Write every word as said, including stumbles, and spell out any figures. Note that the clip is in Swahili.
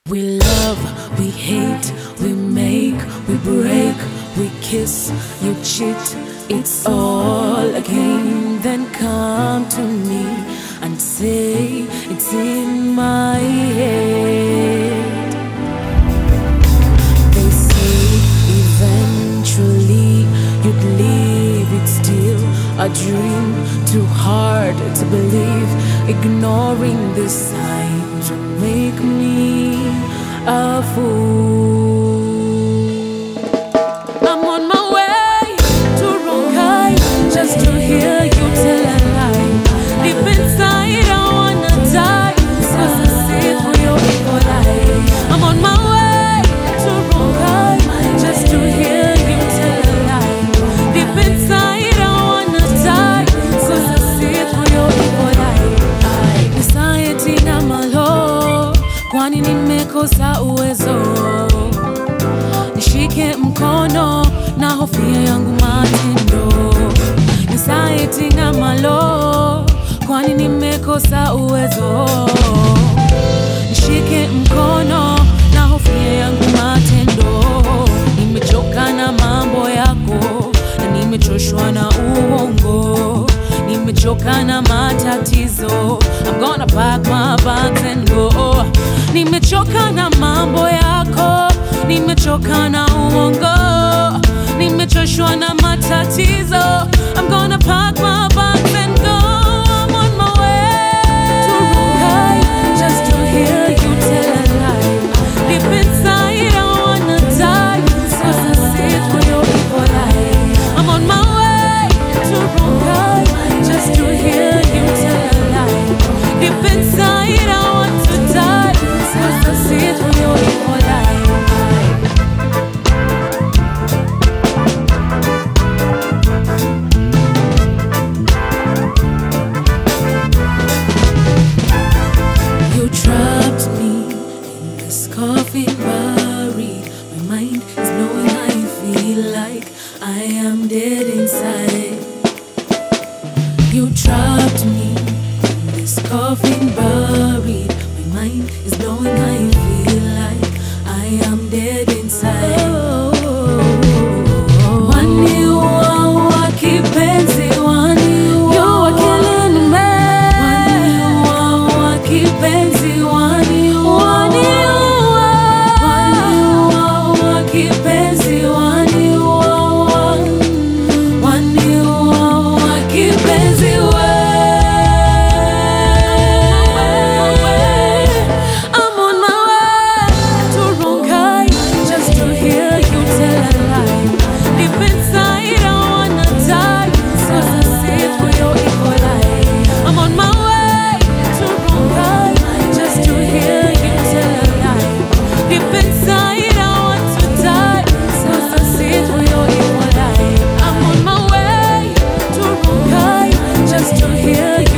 We love, we hate, we make, we break, we kiss, you cheat, it's all a game. Then come to me and say it's in my head. They say eventually you'd leave, it's still a dream, too hard to believe. Ignoring the signs will make me a fool. I'm on my way to Rongai just to hear you tell a lie. Deep inside I wanna die, cause I see through your evil eye. I'm on my way to Rongai just to hear you tell a lie. Deep inside I wanna die, cause I see through your evil eye. Society na malo, kwani nimekosa uwezo. Nishike mkono na hofia yangu matendo. Anxiety na malo, kwani nimekosa uwezo. Nishike mkono na hofia yangu matendo. Nimechoka na mambo yako na nimechoshwa na uongo. Nimechoka na matatizo, I'm gonna pack my bags and go. Nimechoka na mambo yako, nimechoka na uongo. Nimechoshwa na matatizo, I'm gonna pack my bags and go. I'm on my way to Rongai just to hear you tell a lie. Deep inside I wanna die, cause I see through your evil eye. I'm on my way to Rongai just to hear you tell a lie. Deep inside I want to die, cause I see through your evil eye. You trapped me in this coffin buried. My mind is blowing, I feel like I am dead inside. You trapped me in this coffin buried. My mind is blowing, I feel like I am dead inside. Wani uwa kipenzi, wani uwa, you are killing me. Wani uwa kipenzi, wani uwa, wani uwa kipenzi, wani uwa, wani uwa kipenzi. I'm on my way to Rongai just to hear you tell a lie. Deep inside I wanna die, cause I see through your evil eye. I'm on my way to Rongai just to hear you tell a lie. Deep inside I want to die, cause I see through your evil eye. I'm on my way to Rongai just to hear you